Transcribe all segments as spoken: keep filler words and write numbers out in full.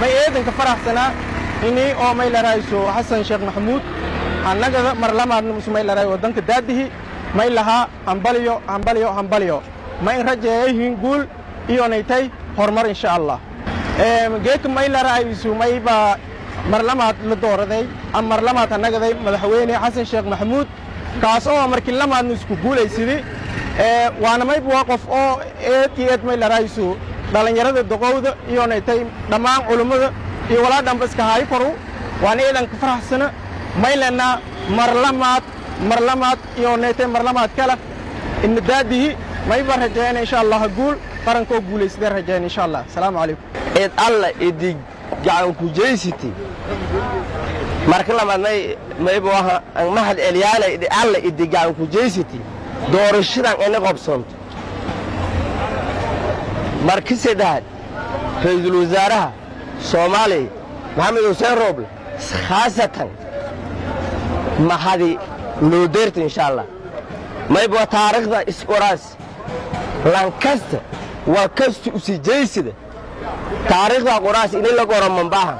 ما يدن كفرح سنة إني أو ما إلى رئيسه حسن شيخ محمود أنك مرلما نمس ما إلى رئيس ودنك داده ما إلها أمبليو أمبليو أمبليو ما يرجعه يقول إيونيتي هرمر إن شاء الله جيك ما إلى رئيسه ما يبى مرلما للدور ذي أم مرلما أنك ذي مدحويني حسن شيخ محمود كاسو مركل لما نسكو قول يسيدي وانا ما يبواقف أو إيتي إيت ما إلى رئيسه dhalinyarada doqowda iyo neetay dhamaan culimada iyo walaadhan baska hay faru waan eedan ka faraxsana maylana marlamaad marlamaad iyo neetay marlamaad kala in daadihi may barajeen insha Allah guul qaranko guuleysday rajeen insha Allah salaamu alaykum eed alla idig gacan ku jeysiti marka lama may may booha an mahad elyaala id alla idig gacan ku jeysiti doorashadan in qabsanto مركز دهد رئيس الوزراء الصومالي محمد حسين روبل خاصة ما هذه نودرت إن شاء الله ما يبغى تاريخ ذا إسكوراس لانكست وكست أسيجيسد تاريخ ذا قراس إني لقورم من باهم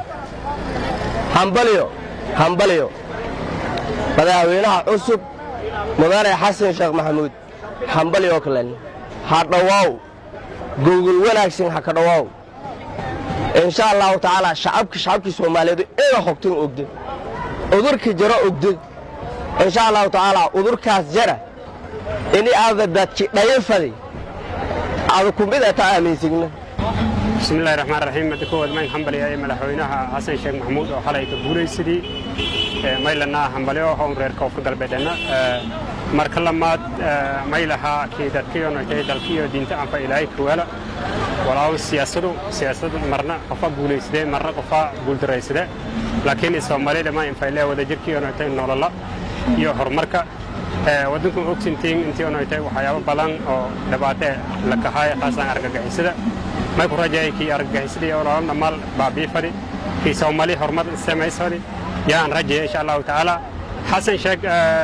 همبليو همبليو بدأ وينها عصب مدار حسن شيخ محمود همبليو كلن هذا واو جوجل وناكسين هكذا واو إن شاء الله تعالى شعبك شعبك الصومالي إيه حكتين أقدر أدرك جرا أقدر إن شاء الله تعالى أدرك جرا إني هذا بدك لا ينفذ أذكر بدأ تأمين سجنا بسم الله الرحمن الرحيم مدكود ما ينحمل يا إما لحوينها حسن شيخ محمود وحلايك بوري سدي ما يلنا حمليه هم غير كوف قلب بدنا markalamaad maylaha keedadkiyoona keedalkiyo diinta aan fa ilaahay kuwala walaaw siyaasadu siyaasadu marna qofa guuleysday marna qofa guuldareysday laakiin Soomaaliya ma in faylay wada jirkiyoona tay nolola iyo horumarka wadanku ogsintiin intii oo tay waxyaabo badan oo dhabaate la kahay qaasan argagixisada ma ku rajaay ki argagixisada oo raana mal baabi fadi ki Soomaaliya horumar sameysay yaan rajaay insha Allah taala حسن شيخ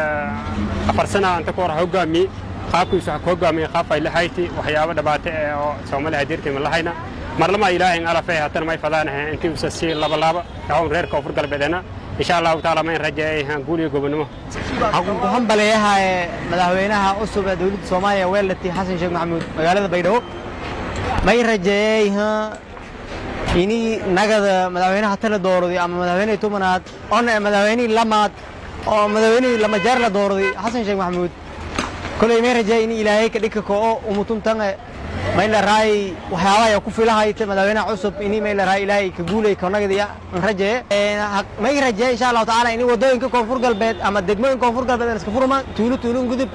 أفرسنا أن تكون هجامي خاكو يسحق هجامي خاف إلى هايتي وحياة دبات سومالي هديرتي من لهينا مرلما إلهي على فيها ترى ما يفضانها أنتي وسسي لبا لبا يوم غير كفر قلب بدنا إن شاء الله تعالى ما يرجعي هنقول يقبلنا أقول هم بليها مدحوينها أسوب دولة الصومالية والتي حسن شيخ محمود مقالة بيدو ما يرجعيها إني نجد مدحوينها تلا دور دي أما مدحويني تومنات أنا مدحويني لمات أو مدويني لما جار لدوردي حسن شيخ محمود كل يوم رجع إني إلهي كديك كأو ومتون تانع ما إلا راي وحياة يكون في لها يت مدوينا عصب إني ما إلا راي إلهي كقولي كنا كذي رجع ما يرجع إن شاء الله تعالى إني ودوين كونفور قلبت أما دقمين كونفور قلبت أنا سكفور ما تولو تولو قدبت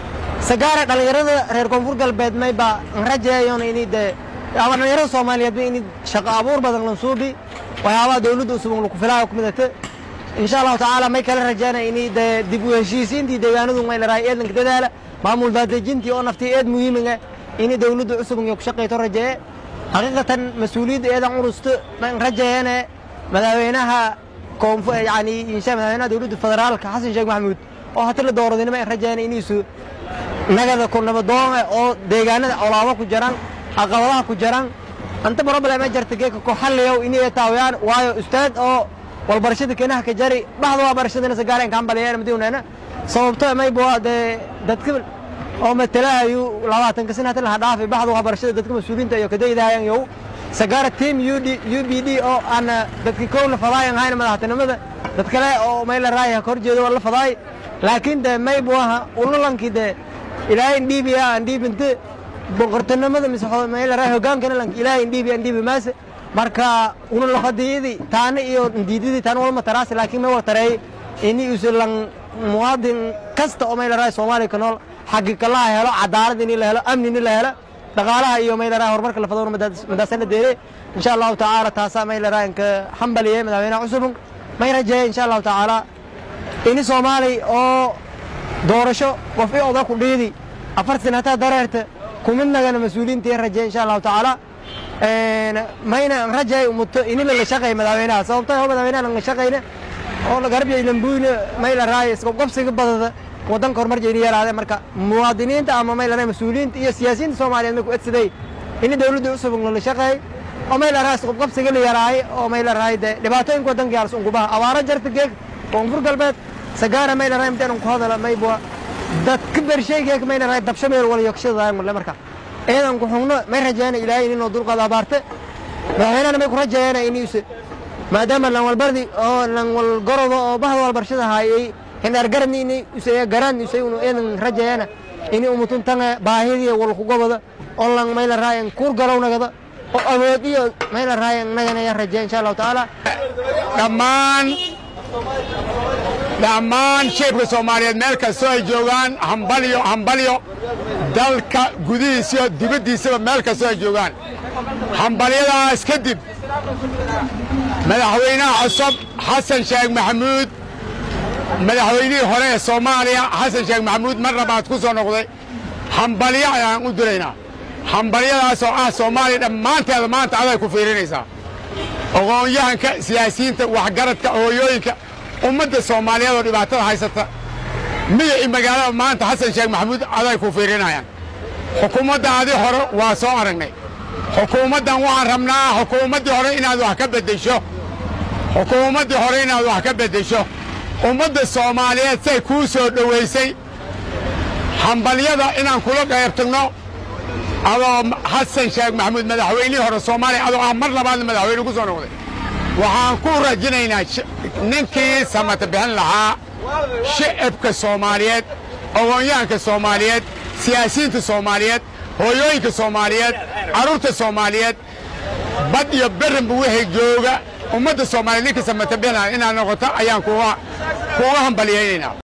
سجارة على يرد غير كونفور قلبت ما يبقى رجع يون إني ده أما يرد الصومالية إني شقابور بدل نصوبي وحياة دولة أسبوع لكم في لها وكمدته إن شاء الله تعالى ما يكلم رجعنا إني دبوا هشيسين دي ديانو ما يلرا إيد لك تدالا معمول ذات جنتي أو نفتي إيد مهمة إني دولة عصب يكشق يترجع حقيقة مسؤولية إيد عروست ما رجعنا مداوينها كونف يعني إن شاء الله دولة الفدرال كحسن شيخ محمود أو حتى الدور دينا ما رجعنا إني سو نجد كنا بدون أو ديجانا أو لاوا كجران أقوالها كجران أنت برب لا ما جرتجيك كحل يو إني يتاويان وايو أستاذ أو والبرشة كأنها كجري بعض وبرشة الناس قارين كان باليان مديون هنا صوبته ما يبغى ده ده تكمل أو مثلا يو لواتن كسنة تلها ضعف بعض وبرشة ده تكمل سودين تيو كده إذا يعني يو سجارة تيم يو دي يو بي دي أو أنا ده تكون الفضاي هاي ما هتنا ماذا ده تكلا أو ما إلى رأي كورجي ده ولا فضاي لكن ده ما يبغاها ولا لان كده إلى إندي بيا إندي بنت بقرتنا ماذا مسحوا ما إلى رأي هجان كنا لان إلى إندي بيا إندي بماس marka una la qadiyadi taana iyo diididi taana wal mataraas laakiin ma wataray inii usulan muwaadin kasta oo meel raay Soomaaliya ka nool xaqiiqa la helo cadaalad in la helo amni in la helo dhaqaalaha iyo meel raay horumarka la fadhawr madaasana deere insha Allah taala taasa meel raay ka xambaliye madaxweynaha cusub ma rajay insha Allah taala in Soomaaliya oo doorasho wafii oda ku dhiidi afar sanata dareerta kuminaga mas'uuliyiinta rajay insha Allah taala ما هنا رجع ومت إني اللي شقي مداوينها صوبته هو مداوينها اللي شقينا أو الغرب يلمبون ما إلى رئيس وقف سيق بدر ودن كرمر جيني هذا مركا مواطنين تأمم ما إلى مسؤولين يا سياسيين سوماليين مكو أتسدي إني دولة دوسهم اللي شقي oo meel raas qabsiga la yaraay oo meel raayde dhibaatooyinka wadanka yaar sun gubaha awaara jarta geeg koonfur galbeed sagaara meel raay intaan ku hadala may buu dad ka bersheegay meel raay dabshameel wala yoqshada mar marka eedan ku xugno may rajaynaa ilaahay inuu dulqaad abaarta waxaana may ku rajaynaa inuu maadaama lan walbardi oo lan wal gorado oo bahda wal barshada haayay in argarni inay usay garan usay inuu eedan rajaynaa inuu umutun tan baahidii wal ku gobada oo lan meel raay kuur galownagada oo awood iyo meel raay nagana ya rajay insha Allah taala dhammaan dhammaan shacabka Soomaaliyeed meel kastoo ay joogaan hambaliyo hambaliyo dalka gudihiisa iyo dibadiisa meel kastoo ay joogaan hambaliyadaas kadib madaxweynaha cusub Xasan Sheekh Maxamuud madaxweynihii hore ee Soomaaliya Xasan Sheekh Maxamuud mar labaad ku soo noqday hambaliyo ayaan u direynaa hambaliyadaas oo ah Soomaaliya dhammaanteeda maanta aday ku fiirinaysaa aqoonyahanka siyaasiyiinta waxgaradka hooyooyinka ummadda Soomaaliyeed oo dhibaatada haysata miyi magaalada maanta Xasan Sheekh Maxamuud aday ku fiirinayaan xukuumadda adi hore waa soo aragnay xukuumaddan waxaan rabnaa xukuumaddii hore inaad wax ka beddesho xukuumaddii hore inaad wax ka beddesho ummadda Soomaaliyeed say kuu soo dhoweysay hambaliyada inaan kula qaybtagno adoo Xasan Sheekh Maxamuud madaxweynihii hore Soomaaliya adoo ah mar labaad madaxweyne ku soo noqday waxaan ku rajaynaynaa ninkii samata bixin lahaa shacabka Soomaaliyeed aqoonyahanka Soomaaliyeed siyaasiyiinta Soomaaliyeed hooyooyinka Soomaaliyeed carruurta Soomaaliyeed bad iyo berenba wixii jooga ummadda Soomaaliyeed ninkii samata bixin lahaa inaan noqoto ayaan kuga kuga hambaliyaynaynaa